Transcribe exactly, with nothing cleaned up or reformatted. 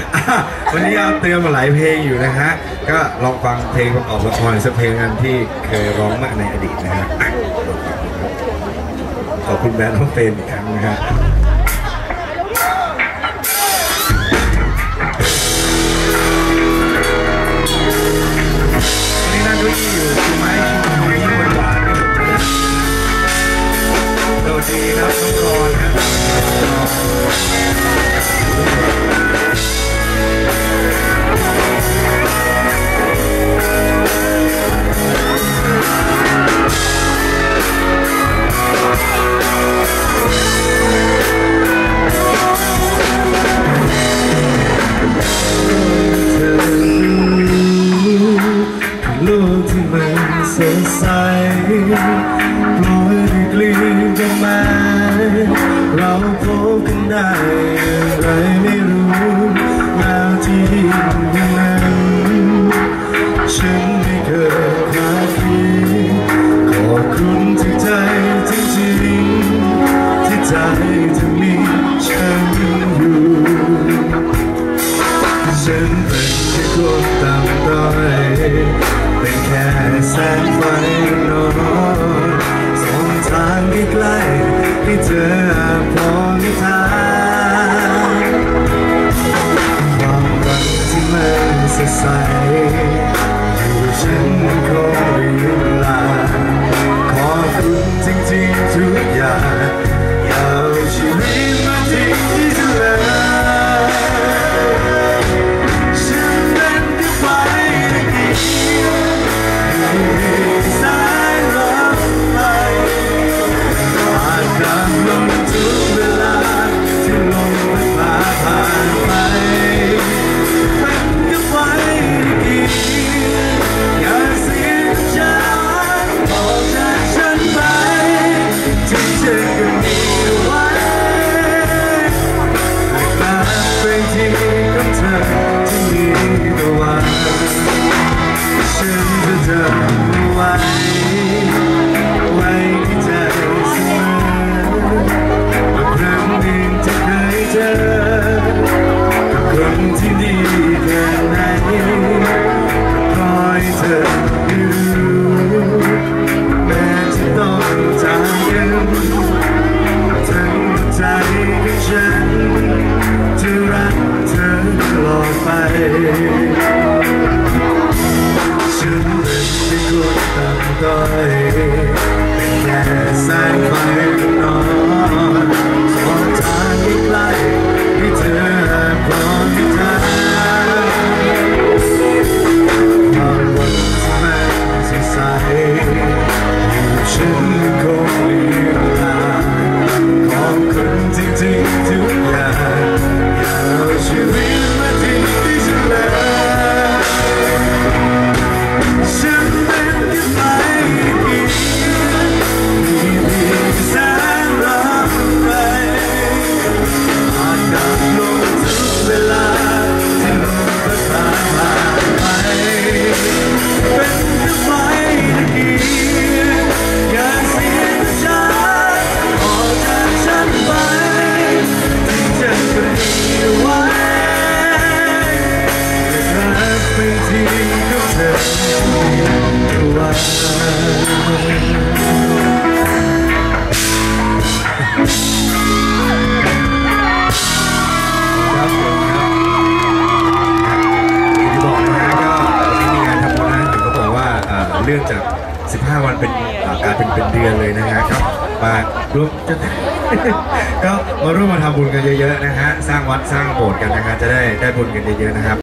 วันนี้เอาเตรียมมาหลายเพลงอยู่นะฮะก็ลองฟังเพลงประกอบละครสักเพลงกันที่เคยร้องมาในอดีตนะฮะขอบคุณแบรนด์น้องเฟรนอีกครั้งนะฮะวันนี้นั่งด้วยอยู่คุณไม้ชูยิ้มหวานๆสวัสดีครับน้องกรณ์ครับโลกที่มันสดใสปล่อยให้กลีกันมาเราพบกันได้อย่างไรไม่รู้แล้วที่อย่างนั้นฉันไม่เคยคาดคิดขอบคุณที่ใจจริงๆที่ใจจะมีฉันอยู่ฉันเป็นแค่คนต่ำต้อยเป็นแค่แสงไฟนอนส่องทางใกล้ๆให้เธอพอนิทานความรักที่มันสดใสอยู่ฉันคงลืมลาขอบคุณจริงๆทุกอย่างอยากเอาชีวิตมาทิ้งที่เธอเป็นแค่แสงไฟนอนส่องทางใกล้ๆให้เธอพร้อมที่จะความหวังที่มันสดใสอยู่ฉันคงลืมลาขอบคุณจริงๆทุกอย่างอยากเอาชีวิตมาทิ้งที่ฉันเลยฉันเป็นแค่ไฟเรื่องจากสิบห้าวันเป็นการเป็นเป็นเดือนเลยนะฮะครับมาร่วมก็มาร่วมมาทำบุญกันเยอะๆนะฮะสร้างวัดสร้างโบสถ์กันนะฮะจะได้ได้บุญกันเยอะๆนะครับ